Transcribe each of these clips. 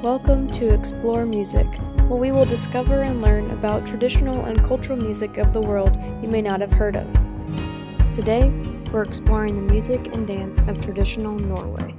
Welcome to Explore Music, where we will discover and learn about traditional and cultural music of the world you may not have heard of. Today, we're exploring the music and dance of traditional Norway.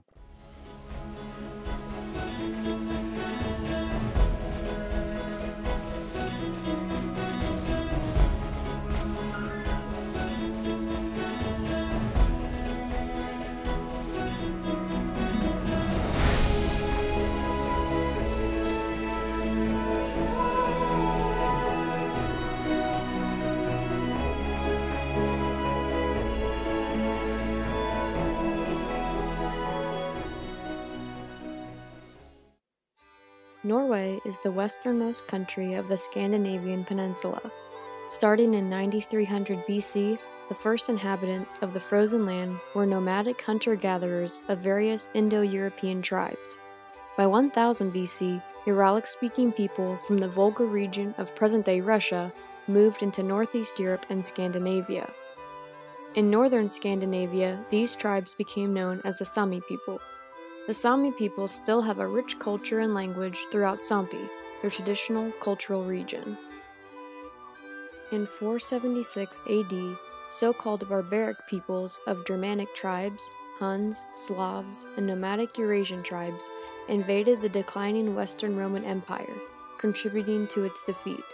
Norway is the westernmost country of the Scandinavian peninsula. Starting in 9300 BC, the first inhabitants of the frozen land were nomadic hunter-gatherers of various Indo-European tribes. By 1000 BC, Uralic-speaking people from the Volga region of present-day Russia moved into northeast Europe and Scandinavia. In northern Scandinavia, these tribes became known as the Sami people. The Sami people still have a rich culture and language throughout Sampi, their traditional cultural region. In 476 AD, so-called barbaric peoples of Germanic tribes, Huns, Slavs, and nomadic Eurasian tribes invaded the declining Western Roman Empire, contributing to its defeat.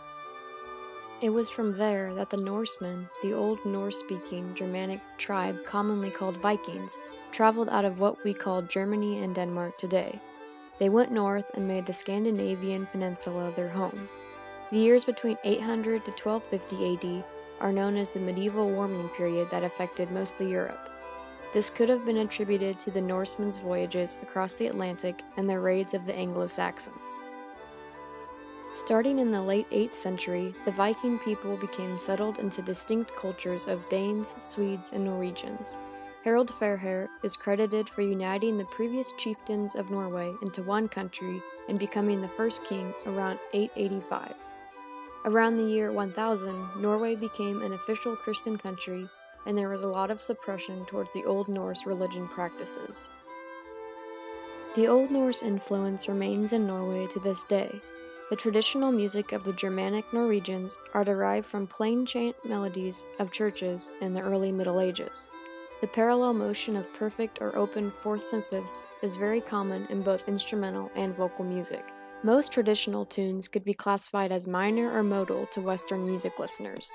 It was from there that the Norsemen, the Old Norse-speaking Germanic tribe commonly called Vikings, traveled out of what we call Germany and Denmark today. They went north and made the Scandinavian peninsula their home. The years between 800 to 1250 AD are known as the medieval warming period that affected mostly Europe. This could have been attributed to the Norsemen's voyages across the Atlantic and their raids of the Anglo-Saxons. Starting in the late 8th century, the Viking people became settled into distinct cultures of Danes, Swedes, and Norwegians. Harald Fairhair is credited for uniting the previous chieftains of Norway into one country and becoming the first king around 885. Around the year 1000, Norway became an official Christian country, and there was a lot of suppression towards the Old Norse religion practices. The Old Norse influence remains in Norway to this day. The traditional music of the Germanic Norwegians are derived from plain chant melodies of churches in the early Middle Ages. The parallel motion of perfect or open fourths and fifths is very common in both instrumental and vocal music. Most traditional tunes could be classified as minor or modal to Western music listeners.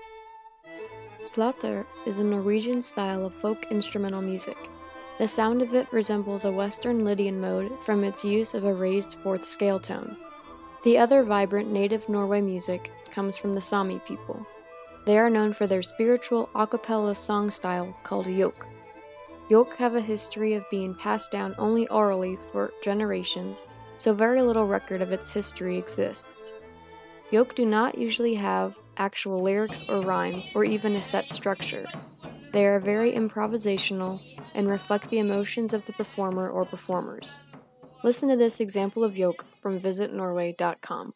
Slater is a Norwegian style of folk instrumental music. The sound of it resembles a Western Lydian mode from its use of a raised fourth scale tone. The other vibrant native Norway music comes from the Sami people. They are known for their spiritual a cappella song style called jokk. Jokk have a history of being passed down only orally for generations, so very little record of its history exists. Jokk do not usually have actual lyrics or rhymes or even a set structure. They are very improvisational and reflect the emotions of the performer or performers. Listen to this example of jokk from visitnorway.com.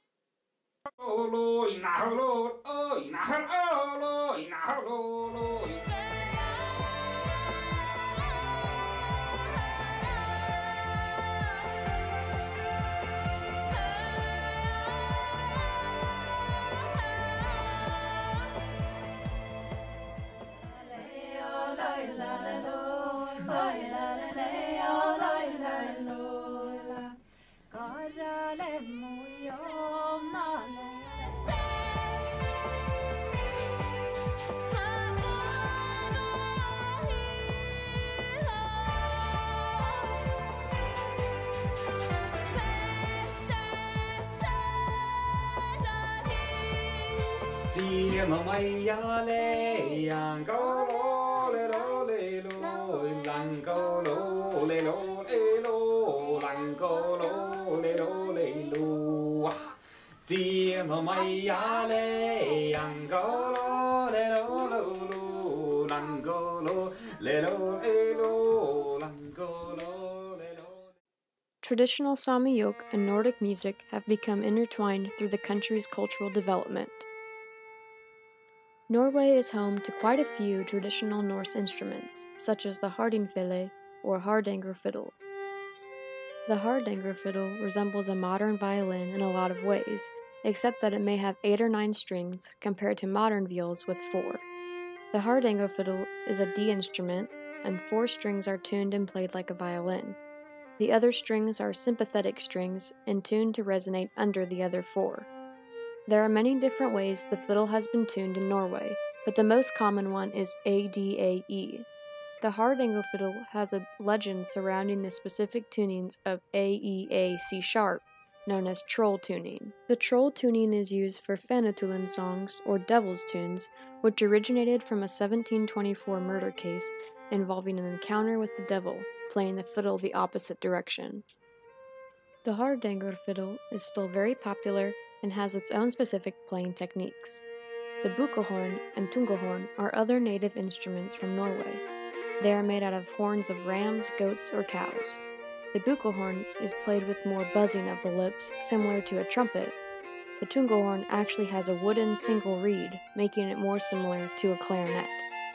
Traditional Sami jokk and Nordic music have become intertwined through the country's cultural development. Norway is home to quite a few traditional Norse instruments, such as the hardingfele or hardanger fiddle. The Hardanger fiddle resembles a modern violin in a lot of ways, except that it may have 8 or 9 strings compared to modern viols with 4. The Hardanger fiddle is a D instrument, and 4 strings are tuned and played like a violin. The other strings are sympathetic strings and tuned to resonate under the other 4. There are many different ways the fiddle has been tuned in Norway, but the most common one is ADAE. The Hardanger fiddle has a legend surrounding the specific tunings of AEA C sharp, known as troll tuning. The troll tuning is used for Fanatulen songs, or devil's tunes, which originated from a 1724 murder case involving an encounter with the devil, playing the fiddle the opposite direction. The Hardanger fiddle is still very popular and has its own specific playing techniques. The bukkehorn and tungehorn are other native instruments from Norway. They are made out of horns of rams, goats, or cows. The bukkehorn is played with more buzzing of the lips, similar to a trumpet. The tungehorn actually has a wooden single reed, making it more similar to a clarinet.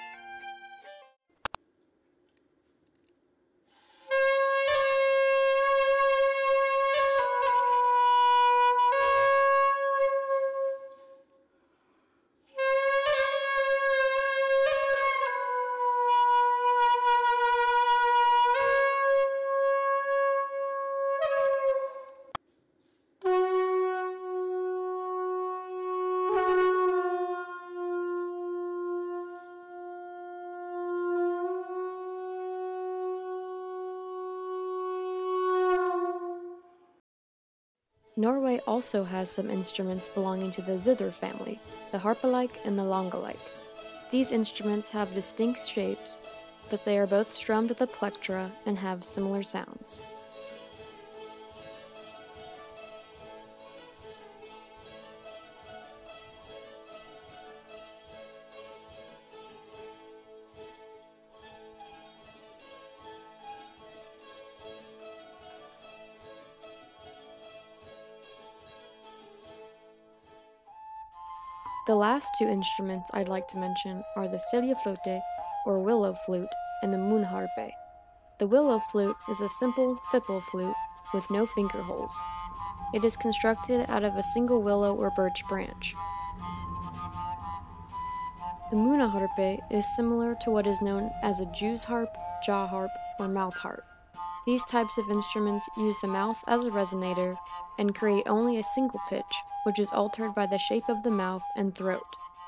Norway also has some instruments belonging to the zither family, the harpalike and the langalike. These instruments have distinct shapes, but they are both strummed with a plectra and have similar sounds. The last 2 instruments I'd like to mention are the siljefløte, or willow flute, and the munharpe. The willow flute is a simple fipple flute with no finger holes. It is constructed out of a single willow or birch branch. The munaharpe is similar to what is known as a Jew's harp, jaw harp, or mouth harp. These types of instruments use the mouth as a resonator and create only a single pitch, which is altered by the shape of the mouth and throat.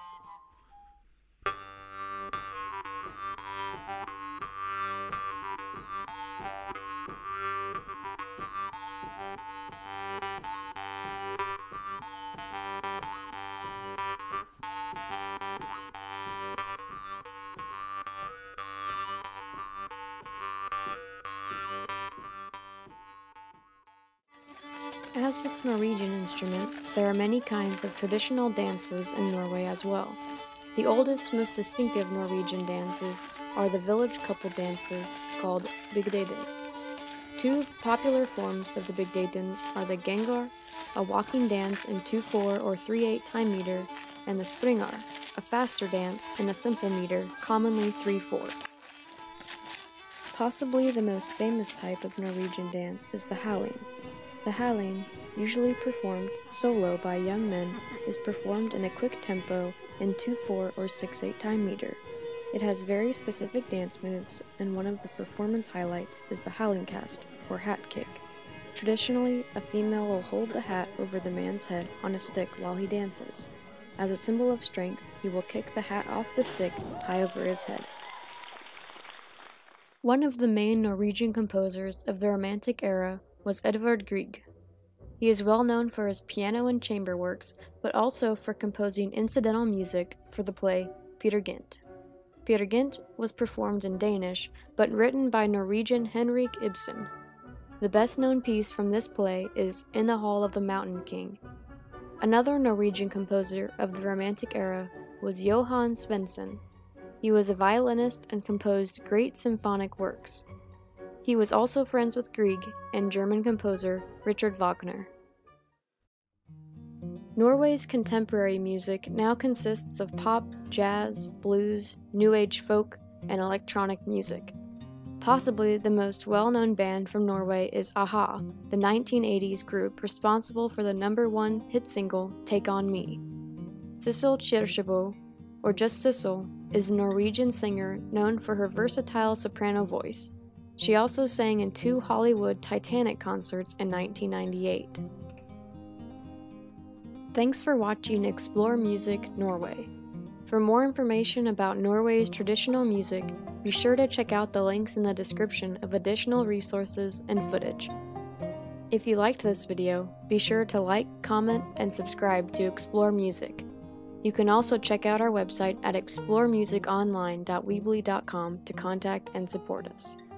As with Norwegian instruments, there are many kinds of traditional dances in Norway as well. The oldest, most distinctive Norwegian dances are the village couple dances called bygdedans. 2 popular forms of the bygdedans are the gengar, a walking dance in 2/4 or 3/8 time meter, and the springar, a faster dance in a simple meter, commonly 3/4. Possibly the most famous type of Norwegian dance is the halling. The halling, usually performed solo by young men, is performed in a quick tempo in 2/4 or 6/8 time meter. It has very specific dance moves, and one of the performance highlights is the hallingkast, or hat kick. Traditionally, a female will hold the hat over the man's head on a stick while he dances. As a symbol of strength, he will kick the hat off the stick high over his head. One of the main Norwegian composers of the Romantic era was Edvard Grieg. He is well known for his piano and chamber works, but also for composing incidental music for the play Peter Gynt. Peter Gynt was performed in Danish, but written by Norwegian Henrik Ibsen. The best-known piece from this play is In the Hall of the Mountain King. Another Norwegian composer of the Romantic era was Johan Svensson. He was a violinist and composed great symphonic works. He was also friends with Grieg and German composer Richard Wagner. Norway's contemporary music now consists of pop, jazz, blues, new age folk, and electronic music. Possibly the most well-known band from Norway is a-ha, the 1980s group responsible for the #1 hit single Take On Me. Sissel Kyrkjebø, or just Sissel, is a Norwegian singer known for her versatile soprano voice. She also sang in 2 Hollywood Titanic concerts in 1998. Thanks for watching Explore Music Norway. For more information about Norway's traditional music, be sure to check out the links in the description of additional resources and footage. If you liked this video, be sure to like, comment, and subscribe to Explore Music. You can also check out our website at exploremusiconline.weebly.com to contact and support us.